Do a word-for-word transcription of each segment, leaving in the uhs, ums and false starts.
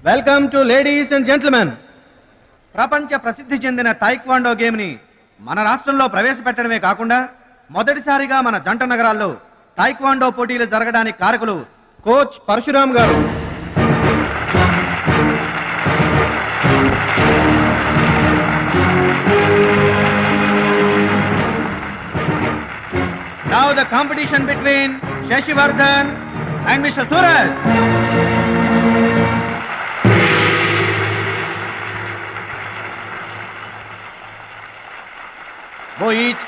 Welcome to ladies and gentlemen. ప్రపంచ ప్రసిద్ధి చెందిన టైక్వాండో గేమ్ని మన రాష్ట్రంలో ప్రవేశపెట్టడమే కాకుండా మొదటిసారిగా మన జంట నగరాల్లో టైక్వాండో పోటీలు జరగడానికి కారకులు కోచ్ పరశురామ్ గారు. Now the competition between Shashivardhan and Mister Suraj. Go each.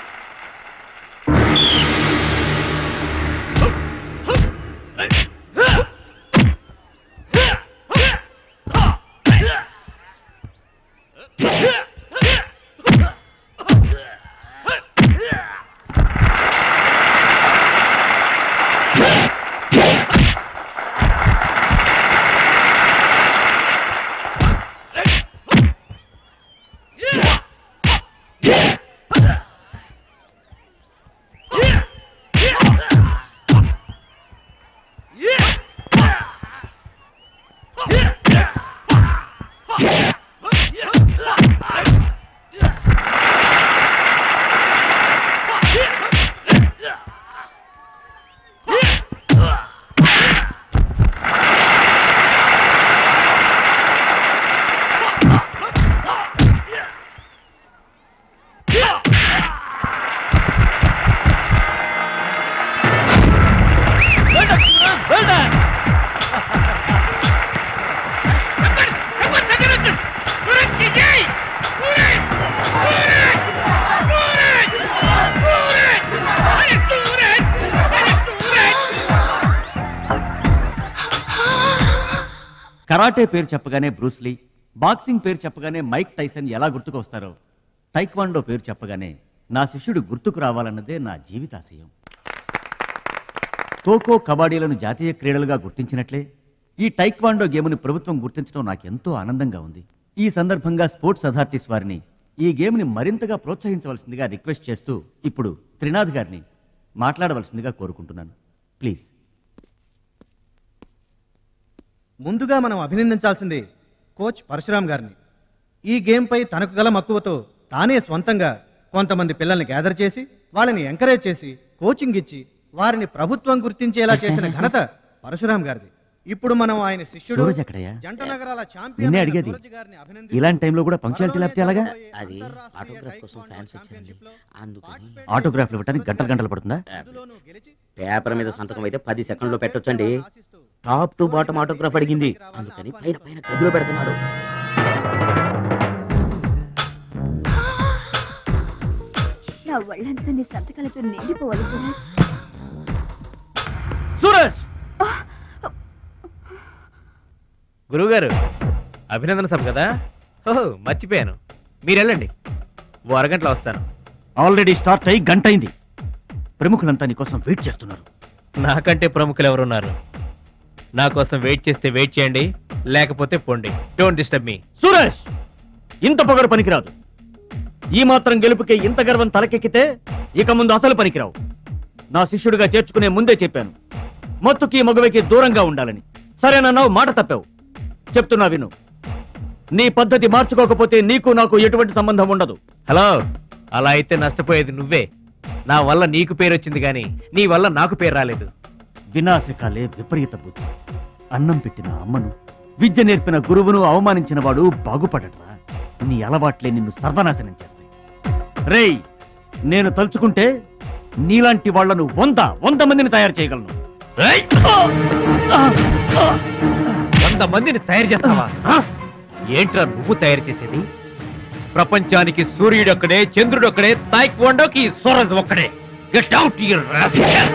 Karate పేరు చెప్పగానే బ్రూస్లీ, బాక్సింగ్ పేరు చెప్పగానే మైక్ టైసన్ ఎలా గుర్తుకు వస్తారో, టైక్వాండో పేరు చెప్పగానే నా శిష్యుడు గుర్తుకు రావాలన్నదే నా జీవితాశయం. ఖోఖో, కబడ్డీలను జాతీయ క్రీడలుగా గుర్తించినట్లే ఈ టైక్వాండో గేమ్ని ప్రభుత్వం గుర్తించడం నాకెంతో ఆనందంగా ఉంది. ఈ సందర్భంగా స్పోర్ట్స్ అథారిటీస్ వారిని ఈ గేమ్ని మరింతగా ప్రోత్సహించవలసిందిగా రిక్వెస్ట్ చేస్తూ ఇప్పుడు త్రినాథ్ గారిని మాట్లాడవలసిందిగా కోరుకుంటున్నాను. ప్లీజ్. ముందుగా మనం అభినందించాల్సింది కోచ్ పరశురామ్ గారిని. ఈ గేమ్పై తనకు గల మక్కువతో తానే స్వంతంగా కొంతమంది పిల్లల్ని గ్యాదర్ చేసి వాళ్ళని ఎంకరేజ్ చేసి కోచింగ్ ఇచ్చి వారిని ప్రభుత్వం గుర్తించేలా చేసిన ఘనత పరశురామ్ గారిది. ఇప్పుడు మనం ఆయన శిష్యుడు జంట నగరాల ఛాంపియన్ సూరజ్ గారిని అభినందించాలి. ఇలాంటి టైంలో కూడా పంక్చువాలిటీ లేకపోతే ఎలాగా? అది ఆటోగ్రాఫ్ కోసం ఫ్యాన్స్ వచ్చారండి, అందుకని. ఆటోగ్రాఫ్లు ఇవ్వడానికి గంటలు గంటలు పడుతుందా? పేపర్ మీద సంతకం అయితే పది సెకండ్లో పెట్టొచ్చండి. టాప్ టు బాటమ్ ఆటోగ్రాఫ్ అడిగింది, అందుకని పైన పైన గదిలో పెడుతున్నాడు. నా ఒళ్ళంతా నీ సంతకాలతో నిండిపోవాలి సూరజ్. సూరజ్! గురువుగారు, అభినందన సభ కదా? ఓహో, మర్చిపోయాను. మీరు వెళ్ళండి, ఓ అరగంటలో వస్తాను. ఆల్రెడీ స్టార్ట్ అయ్యి గంట అయింది. ప్రముఖులంతా నీ కోసం వెయిట్ చేస్తున్నారు. నాకంటే ప్రముఖులు ఎవరున్నారు? నా కోసం వెయిట్ చేస్తే వెయిట్ చేయండి, లేకపోతే పోండి. Don't disturb me. సూరజ్, ఇంత పొగరు పనికిరాదు. ఈ మాత్రం గెలుపుకే ఇంత గర్వం తలకెక్కితే ఇక ముందు అసలు పనికిరావు. నా శిష్యుడిగా చేర్చుకునే ముందే చెప్పాను, మత్తుకి మగవికి దూరంగా ఉండాలని. సరేనన్నావు, మాట తప్పావు. చెప్తున్నా విను, నీ పద్ధతి మార్చుకోకపోతే నీకు నాకు ఎటువంటి సంబంధం ఉండదు. హలో, అలా అయితే నష్టపోయేది నువ్వే. నా వల్ల నీకు పేరు వచ్చింది కానీ నీ వల్ల నాకు పేరు రాలేదు. వినాశకాలే విపరీత బుద్ధి. అన్నం పెట్టిన అమ్మను, విద్య నేర్పిన గురువును అవమానించిన వాడు బాగుపడట్రా. నీ అలవాట్లే నిన్ను సర్వనాశనం చేస్తాయి. రేయ్, నేను తలుచుకుంటే నీలాంటి వాళ్లను వంద వంద మందిని తయారు చేయగలను. వంద మందిని తయారు చేస్తావా? ఏంట్రా నువ్వు తయారు చేసేది? ప్రపంచానికి సూర్యుడు ఒక్కడే, చంద్రుడు ఒక్కడే, టైక్వాండోకి సూరజ్ ఒక్కడే. Get out your rascal.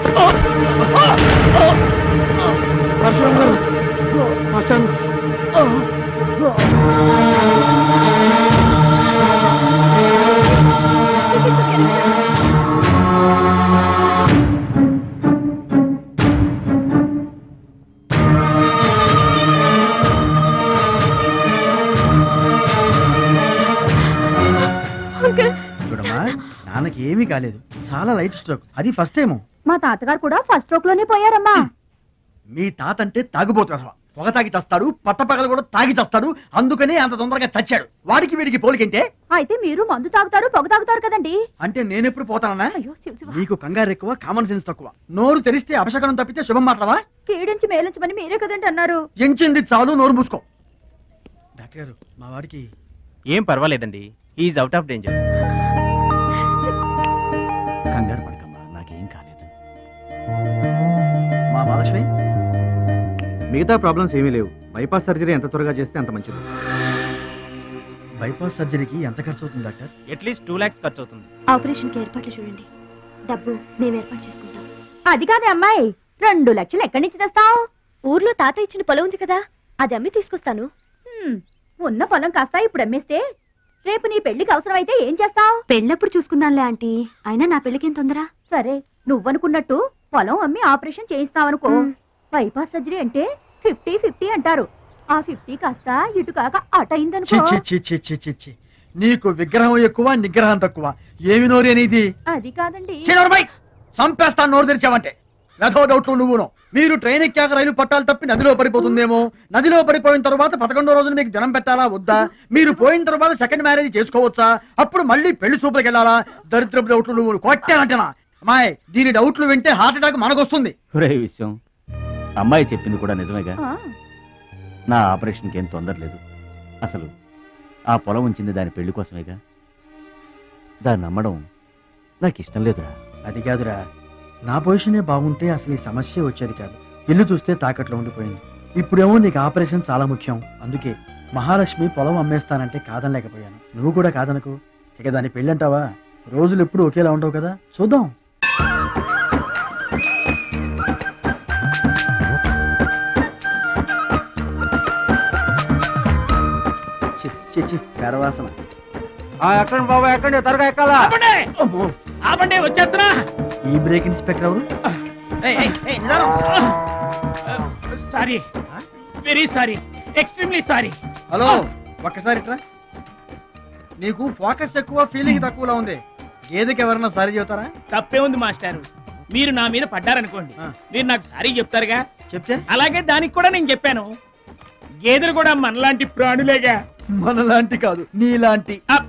చూడమ్మా, నాన్నకి ఏమీ కాలేదు, చాలా లైట్ స్ట్రోక్. అది ఫస్ట్ టైం. మా తాతగారు కూడా ఫస్ట్ స్ట్రోక్ లోనే పోయారమ్మా. మీ తాత అంటే తాగుబోతు అసలు. పొగ తాగి చస్తాడు, పట్టపగలు కూడా తాగి చస్తాడు, అందుకనే అంత తొందరగా చచ్చాడు. వాడికి వీడికి పోలికంటే. అయితే మీరు మందు తాగుతారు పొగ తాగుతారు కదండి. అంటే నేనెప్పుడు పోతానన్నా? అయ్యో శివ శివ. నీకు కంగారు ఎక్కువ, కామన్ సెన్స్ తక్కువ. నోరు తెరిస్తే అపశకనం తప్పితే శుభం మాట్లాడవా? కీడించి మేలించమని మీరే కదండి అన్నారు. ఎంచింది చాలు, నోరు మూసుకో. డాక్టర్ గారు, మా వాడికి ఏం పర్వాలేదండి, ఈజ్ అవుట్ ఆఫ్ డేంజర్. కంగారు పడకమ్మా, నాకేం కాలేదు. మా మహాలక్ష్మి, మిగతా ప్రాబ్లమ్స్ ఏమీ లేవు. బైపాస్ సర్జరీ ఎంత త్వరగా చేస్తే అంత మంచిది. బైపాస్ సర్జరీకి ఎంత ఖర్చు అవుతుంది డాక్టర్? అట్లీస్ట్ టూ లాక్స్ ఖర్చు అవుతుంది. ఆపరేషన్ కి ఏర్పాట్లు చూడండి, డబ్బు మేము ఏర్పాటు చేసుకుంటాం. అది కాదే అమ్మాయి, రెండు లక్షలు ఎక్కడి నుంచి తెస్తావు? ఊర్లో తాత ఇచ్చిన పొలం ఉంది కదా, అది అమ్మి తీసుకొస్తాను. ఉన్న పొలం కాస్త ఇప్పుడు అమ్మేస్తే రేపు నీ పెళ్లికి అవసరం అయితే ఏం చేస్తావు? పెళ్ళప్పుడు చూసుకుందాంలే ఆంటీ, అయినా నా పెళ్లికేం తొందర. సరే, నువ్వనుకున్నట్టు పొలం అమ్మి ఆపరేషన్ చేయిస్తావనుకో. బైపాస్ సర్జరీ అంటే ఫిఫ్టీ ఫిఫ్టీ అంటారు. ఆ ఫిఫ్టీ కాస్త ఇటు కాక అటు అయిందనుకో. చి, చి, చి, చి, చి, చి. నీకు విగ్రహం ఎక్కువ, నిగ్రహం తక్కువ. ఏమి నోరు అనేది? అది కాదండి. చంపేస్తాను నోరు తెరిచావంటే. వెధో డౌట్లు నువ్వును. మీరు ట్రైన్ ఎక్కాక రైలు పట్టాలు తప్పి నదిలో పడిపోతుందేమో. నదిలో పడిపోయిన తర్వాత పదకొండో రోజున మీకు జనం పెట్టాలా వద్దా? మీరు పోయిన తర్వాత సెకండ్ మ్యారేజ్ చేసుకోవచ్చా? అప్పుడు మళ్ళీ పెళ్లి చూపులకు వెళ్ళాలా? దరిద్రపు డౌట్లు నువ్వు కొట్టానంటేనా? అమ్మాయి, దీని డౌట్లు వింటే హార్ట్ అటాక్ మనకొస్తుంది. ఒరే విషయం, అమ్మాయి చెప్పింది కూడా నిజమేగా. ఆ, నా ఆపరేషన్కి ఏం తొందర లేదు. అసలు ఆ పొలం ఉంచింది దాని పెళ్లి కోసమేగా. దాన్ని నమ్మడం నాకు ఇష్టం లేదురా. అది కాదురా, నా పొజిషనే బాగుంటే అసలు ఈ సమస్య వచ్చేది కాదు. ఇల్లు చూస్తే తాకట్లో ఉండిపోయింది. ఇప్పుడేమో నీకు ఆపరేషన్ చాలా ముఖ్యం. అందుకే మహాలక్ష్మి పొలం అమ్మేస్తానంటే కాదనలేకపోయాను. నువ్వు కూడా కాదనకు. ఇక దాని పెళ్ళంటావా? రోజులు ఎప్పుడు ఒకేలా ఉండవు కదా, చూద్దాం. గర్వాసన. ఎక్కండి బాబా, ఎక్కండి, త్వరగా ఎక్కాలా. ఆపండి, వచ్చేస్తున్నా. ఈ బ్రేక్ ఇన్స్పెక్టర్ ఎవరు? Sorry, very sorry, extremely sorry. Hello, ఒక్కసారి ఇట్రా. నీకు ఫోకస్ ఎక్కువ, ఫీలింగ్ తక్కువలా ఉంది. గేదెకి ఎవరన్నా సారీ చెబుతారా? తప్పే ఉంది మాస్టారు. మీరు నా మీద పడ్డారనుకోండి, ఆ. మీరు నాకు సారీ చెప్తారుగా. చెప్తే అలాగే దానికి కూడా నేను చెప్పాను. గేదెలు కూడా మనలాంటి ప్రాణులేగా. మనలాంటి కాదు, నీలాంటి. అప్.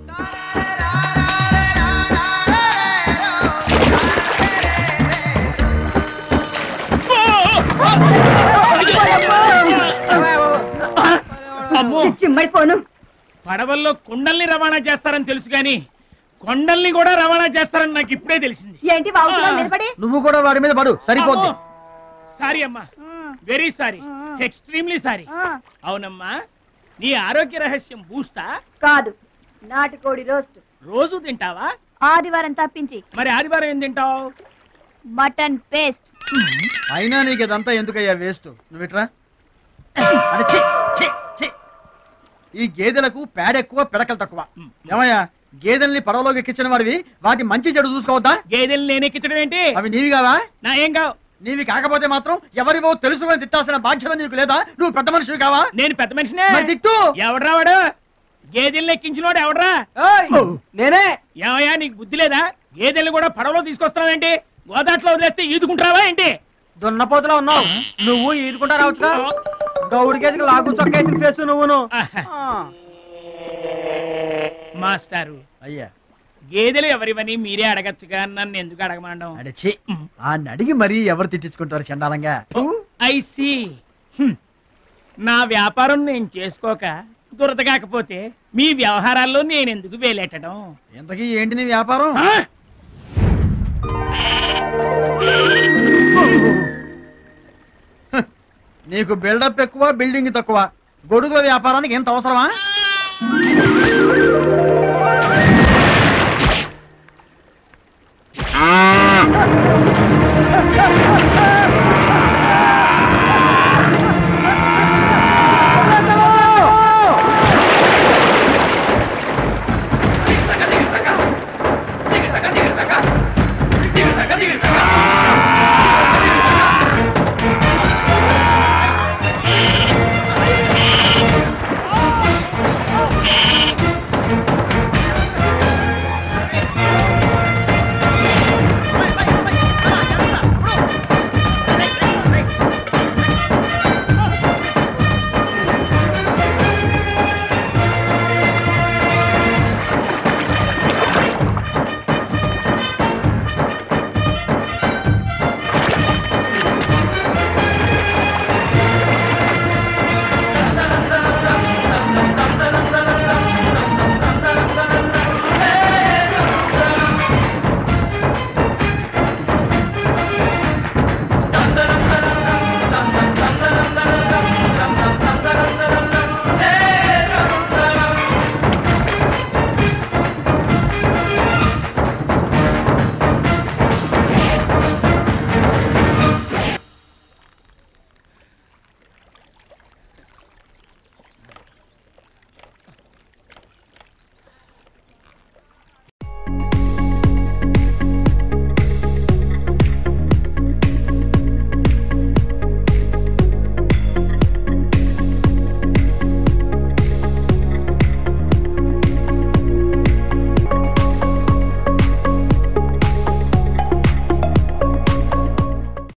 అమ్మో, చిమ్మైపోను. పడవల్లో కొండల్ని రవాణా చేస్తారని తెలుసు గాని కొండల్ని కూడా రవాణా చేస్తారని నాకు ఇప్పుడే తెలిసింది. ఏంటి బాగుంటున్నావు నిలబడి? నువ్వు కూడా వాడి మీద పడు, సరిపోద్ది. సారీ అమ్మా, వెరీ సారీ, ఎక్స్ట్రీమ్లీ సారీ. అవునమ్మా, నీ ఆరోగ్య రహస్యం బూస్తా కాదు, నాటుకోడి రోస్ట్. రోజు తింటావా? ఆదివారం తప్పించి. మరి ఆదివారం ఏం తింటావు? Mutton paste. అయినా నీకు ఇదంతా ఎందుకయ్యా వేస్ట్? నువ్వు ఇట్రా. అరే, ఛీ, ఛీ, ఛీ. ఈ గేదెలకు పేడ ఎక్కువ, పిడకలు తక్కువ. ఏమయ్యా, గేదెల్ని పడవలోకి ఎక్కించిన వాడివి, వాటి మంచి చెడు చూసుకోవద్దా? గేదెలు నేను ఎక్కించడం ఏంటి? అవి నీవి కావా? నా ఏం కావు. నీవి కాకపోతే మాత్రం ఎవరివో తెలుసుకొని తిట్టాల్సిన బాధ్యత నీకు లేదా? నువ్వు పెద్ద మనిషివి కావా? నేను పెద్ద మనిషినే. మరి తిట్టు. ఎవడ్రా వాడు? గేదెల్ని ఎక్కించినోడు ఎవడ్రా? నేనే. ఏమయ్యా, నీకు బుద్ధి లేదా? గేదెల్ని కూడా పడవలో తీసుకొస్తున్నావేంటి? గోదాట్లో వదిలేస్తే ఈదుకుంటావా ఏంటి? దున్నపోతులో ఉన్నావు నువ్వు, ఈదుకుంటా రావచ్చుగా. గౌడి గేదెకి లాగు చొక్కేసిన ఫేస్ నువ్వును. మాస్టారు, అయ్యా, గేదెలు ఎవరివని మీరే అడగచ్చుగా, నన్ను ఎందుకు అడగమండం? అడచి ఆ అడిగి మరీ ఎవరు తిట్టించుకుంటారు చండాలంగా? I see. నా వ్యాపారం నేను చేసుకోక దురద కాకపోతే మీ వ్యవహారాల్లో నేను ఎందుకు వేలెట్టడం? ఇంతకీ ఏంటి నీ వ్యాపారం? ఆ? నీకు బిల్డప్ ఎక్కువ, బిల్డింగ్ తక్కువ. గొడుగుల వ్యాపారానికి ఎంత అవసరమా?